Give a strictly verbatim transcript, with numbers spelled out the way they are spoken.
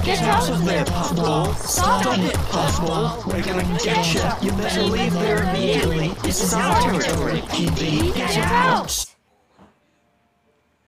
Get out of there, puffball! Stop it, puffball! We're gonna get you! You better leave there immediately! This is our territory! P B, get out!